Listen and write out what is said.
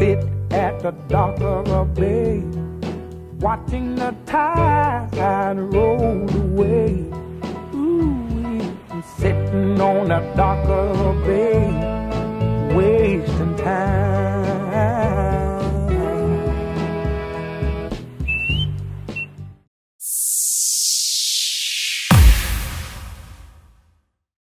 sit at the dock of a bay, watching the tide roll away. Ooh, I'm sitting on the dock of a bay, wasting time.